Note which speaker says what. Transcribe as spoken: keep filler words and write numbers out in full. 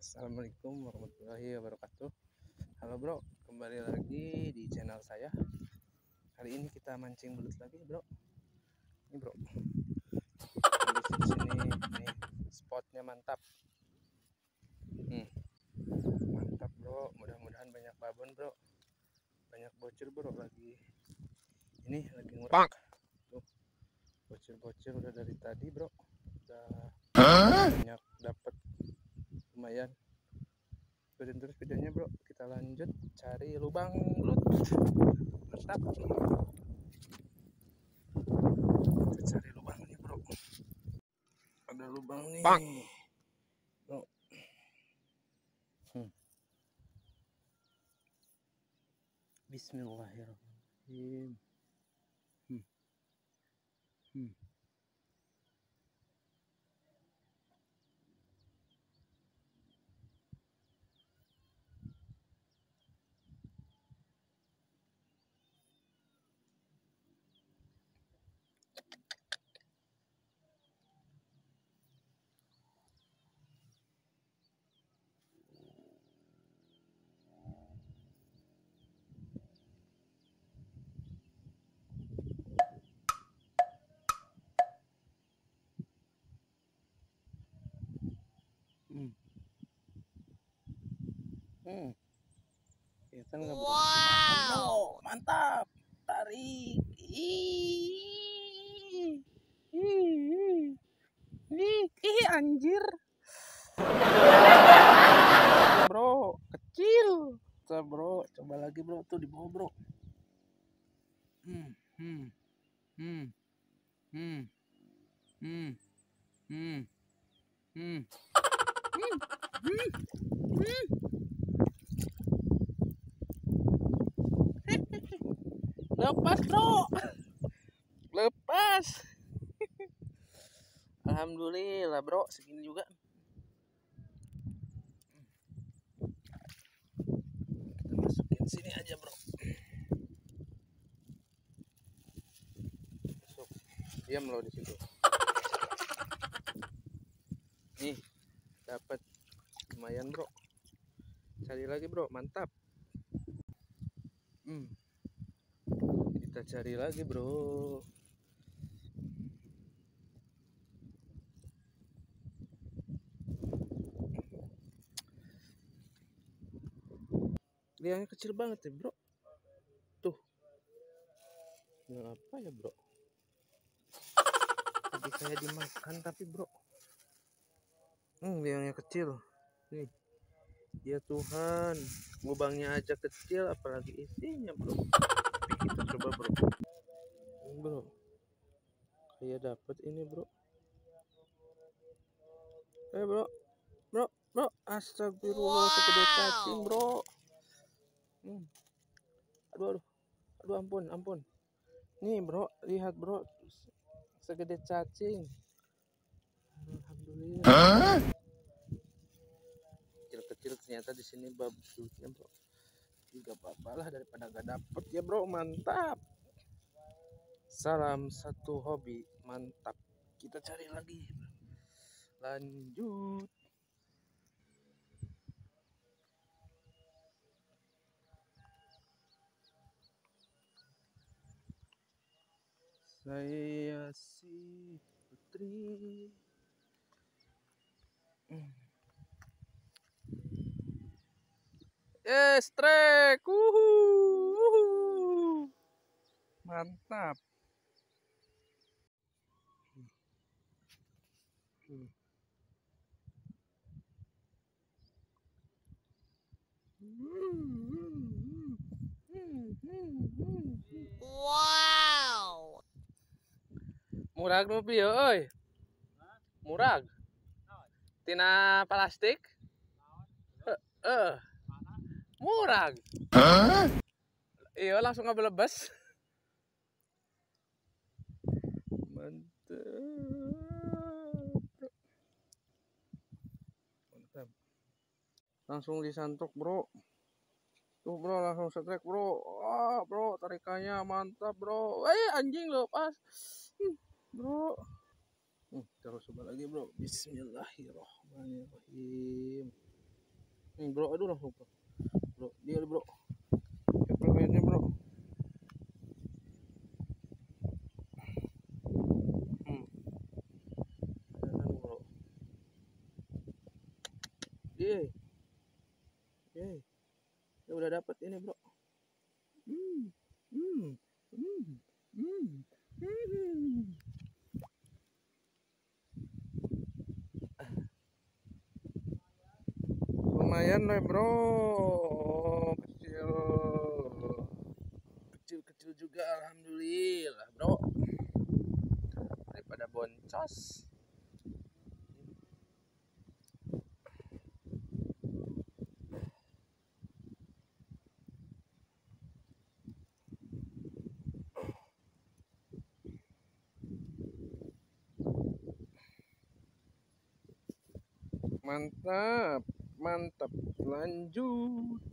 Speaker 1: Assalamualaikum warahmatullahi wabarakatuh. Halo bro, kembali lagi di channel saya. Kali ini kita mancing belut lagi bro. Ini bro, kondisi di sini nih, spotnya mantap. Hmm, mantap bro. Mudah-mudahan banyak babon bro, banyak bocor bro lagi. Ini lagi ngurak. Tuh, bocor-bocor udah dari tadi bro. Udah banyak dapat, lumayan. Ikutin terus videonya bro, kita lanjut cari lubang belut. Mantap, kita cari lubangnya bro. Ada lubang nih bro. hmm. Bismillahirrahmanirrahim. hmm. Hmm. Hmm. Hmm. Kelihatan nggak bro? Wow, mantap. Tarik. Ih, ih, ih, ih, anjir. Bro, kecil. Coba bro, coba lagi bro, tuh di bawah bro. Hmm, hmm, hmm, hmm, hmm, hmm, hmm, hmm, hmm, hmm. Lepas bro, lepas. Alhamdulillah bro, segini juga. Kita masukin sini aja bro. Masuk, diam lo di situ. Nih, dapat lumayan bro. Cari lagi bro, mantap. Hmm. Kita cari lagi bro. Liangnya kecil banget ya bro. Tuh. Yang apa ya bro? Tadi kayak dimakan tapi bro. Hmm, liangnya kecil. Nih. Ya Tuhan, lubangnya aja kecil apalagi isinya bro. Kita coba bro. Ini bro. Kayak dapat ini bro. Eh bro. Bro, bro. Astagfirullah, segede cacing bro. Hmm. Aduh, aduh. Aduh ampun, ampun. Nih bro, lihat bro. Segede cacing. Alhamdulillah. Hah? Kecil-kecil ternyata di sini babutnya bro. Juga apa-apa lah daripada gak dapet ya bro. Mantap. Salam satu hobi, mantap. Kita cari lagi. Lanjut. Saya si Putri. Eh, strek. Uhu, uhu. Mantap. Hmm.
Speaker 2: Wow.
Speaker 1: Murag nu pieu euy? Murag. Tina plastik? Heeh. Murag. Hah? Iya langsung ngebelebes. Mantap. Mantap. Langsung disantuk bro. Tuh bro, langsung setrek bro. Wah bro, tarikannya mantap bro. Eh anjing lepas. Hmm, bro. Hmm, terus coba lagi bro. Bismillahirrahmanirrahim. bro, aduh langsung bro, bro dia bro, keplemennya bro. Hmm. Aduh, bro. Ye, ye, ya udah dapat ini bro. Hmm, hmm, hmm, hmm, hmm. Lumayan lah bro, kecil, kecil-kecil juga alhamdulillah bro, daripada boncos. Mantap, mantap, lanjut.